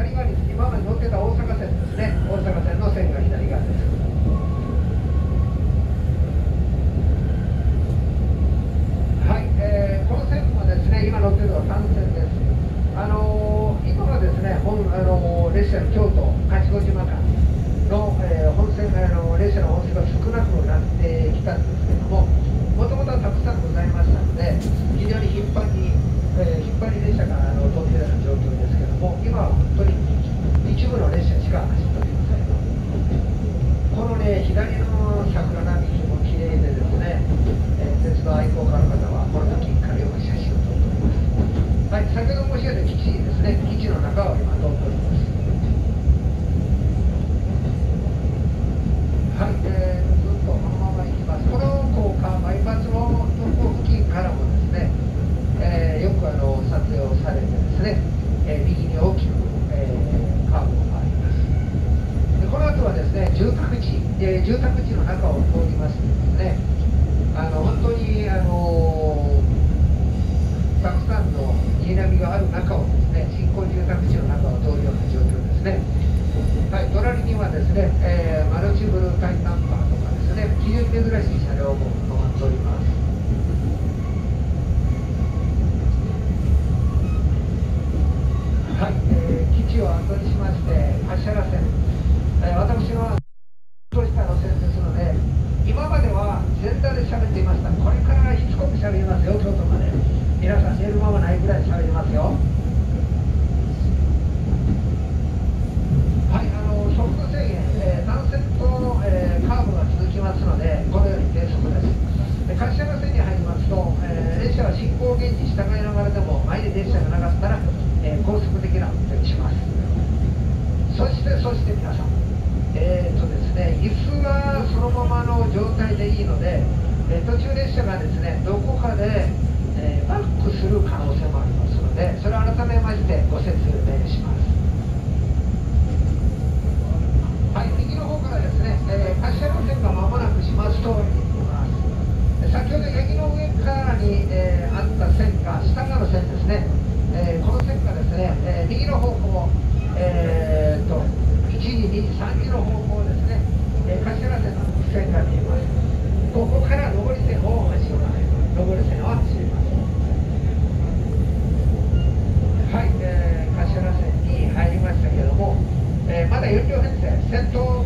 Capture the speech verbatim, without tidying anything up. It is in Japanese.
左側に今まで乗ってた大阪線ですね。大阪線の線が左側です。はい、えー、この線もですね、今乗ってるのは単線です。あのー、今はですね、本あのー、列車の京都勝子島間の、えー、本線あの列車の本数が少なくなってきたんですけども、もともとはたくさんございましたので、非常に頻繁に、えー、引っ張り列車があの通っているような状況ですけども、今は本当に一部の列車しか走っておりません。このね、左の桜並木も綺麗でですね、えー、鉄道愛好家の方はこの時からよく写真を撮っております。はい、先ほど申し上げた基地ですね、基地の中を今通っております。はい、えー、ずっとこのまま行きます。この高架バイパスの横付近からもですね、えー、よくあの撮影をされてですね、えー、右に大きく、えー、カーブを回ります。でこの後はですね、住宅地、えー、住宅地の中を通りましてですね、あの本当にあのー、たくさんの家並みがある中をですね、新興住宅地の中を通るような状況ですね。はい、隣にはですね、えー、マルチブルータイタンカーとかですね、非常に珍しい車両も止まっております。はい、えー、基地を後にしまして、発車路線、えー、私はとした路線ですので、今までは全体で喋っていました。これからしつこく喋りますよ、京都まで。皆さん寝る間もないぐらい喋りますよ。速度制限、えー、単線と、えー、カーブが続きますので、このように低速です。で柏原線に入りますと、えー、列車は進行原理に従いながらでも前に列車がなかったら、えー、高速的な運転をします。そしてそして皆さん、えーとですね、椅子はそのままの状態でいいので、えー、途中列車がですね、どこかで、えー、バックする可能性もありますので、それを改めましてご説明します。はい、右の方からですね、えー、柏原線が間もなく島津峠に行きます。先ほど八木の上からに、えー、あった線が下側の線ですね、えー、この線がですね、えー、右の方向、えー、といちじ、にじ、さんじの方向ですね、えー、柏原線の線が見えます。ここから上り線を走ります。上り線を走ります。はい、えー、柏原線に入りましたけれども、えー、まだよん両編成、先頭